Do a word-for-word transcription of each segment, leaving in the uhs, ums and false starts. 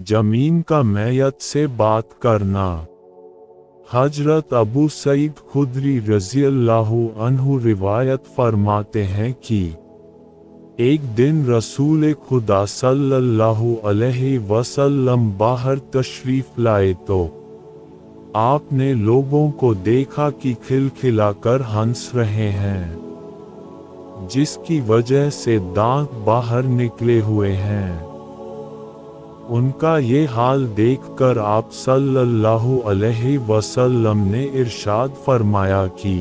जमीन का मैयत से बात करना। हजरत अबू सईद खुदरी रज़ियल्लाहु अन्हु रिवायत फरमाते हैं कि एक दिन रसूल खुदा सल्लल्लाहु अलैहि वसल्लम बाहर तशरीफ लाए तो आपने लोगों को देखा कि खिलखिलाकर हंस रहे हैं, जिसकी वजह से दांत बाहर निकले हुए हैं। उनका ये हाल देखकर आप सल्लल्लाहु अलैहि वसल्लम ने इरशाद फरमाया कि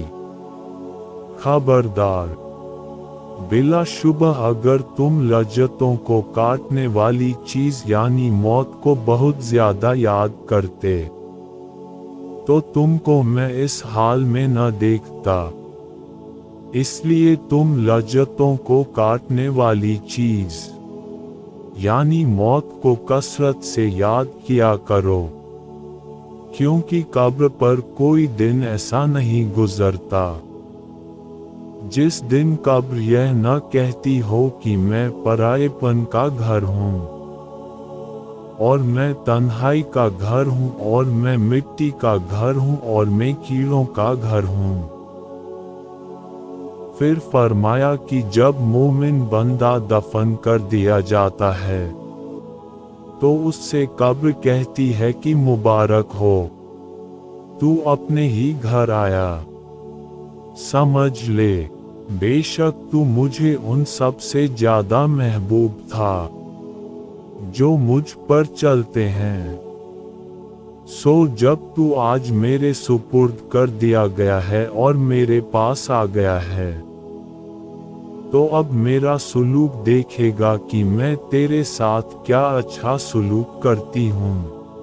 खबरदार, बिलाशुबह अगर तुम लज्जतों को काटने वाली चीज यानी मौत को बहुत ज्यादा याद करते तो तुमको मैं इस हाल में न देखता। इसलिए तुम लज्जतों को काटने वाली चीज यानी मौत को कसरत से याद किया करो, क्योंकि कब्र पर कोई दिन ऐसा नहीं गुजरता जिस दिन कब्र यह न कहती हो कि मैं परायेपन का घर हूँ और मैं तन्हाई का घर हूँ और मैं मिट्टी का घर हूँ और मैं कीड़ों का घर हूँ। फिर फरमाया कि जब मोमिन बंदा दफन कर दिया जाता है तो उससे कब्र कहती है कि मुबारक हो, तू अपने ही घर आया। समझ ले, बेशक तू मुझे उन सब से ज्यादा महबूब था जो मुझ पर चलते हैं। सो जब तू आज मेरे सुपुर्द कर दिया गया है और मेरे पास आ गया है, तो अब मेरा सुलूक देखेगा कि मैं तेरे साथ क्या अच्छा सुलूक करती हूँ।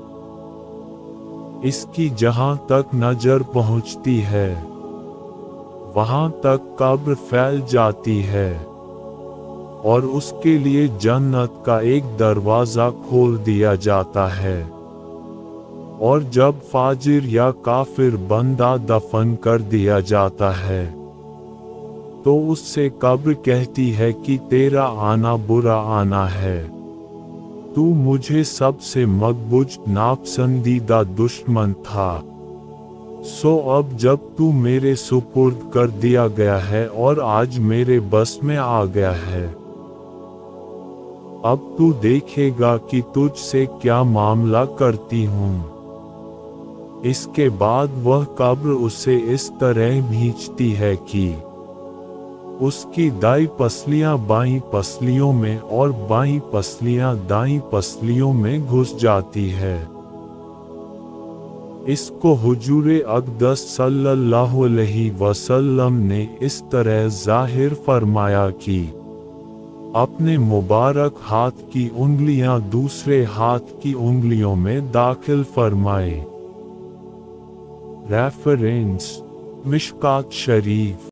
इसकी जहाँ तक नजर पहुँचती है वहाँ तक कब्र फैल जाती है और उसके लिए जन्नत का एक दरवाज़ा खोल दिया जाता है। और जब फाजिर या काफिर बंदा दफन कर दिया जाता है तो उससे कब्र कहती है कि तेरा आना बुरा आना है, तू मुझे सबसे मकबूज नापसंदीदा दुश्मन था। सो अब जब तू मेरे सुपुर्द कर दिया गया है और आज मेरे बस में आ गया है, अब तू देखेगा कि तुझसे क्या मामला करती हूँ। इसके बाद वह कब्र उसे इस तरह भींचती है कि उसकी दाईं पसलियां बाईं पसलियों में और बाईं पसलियां दाईं पसलियों में घुस जाती है। इसको हुजूरे अक़दस सल्लल्लाहु अलैहि वसल्लम ने इस तरह जाहिर फरमाया कि अपने मुबारक हाथ की उंगलियां दूसरे हाथ की उंगलियों में दाखिल फरमाए। रेफरेंस: मिशकात शरीफ।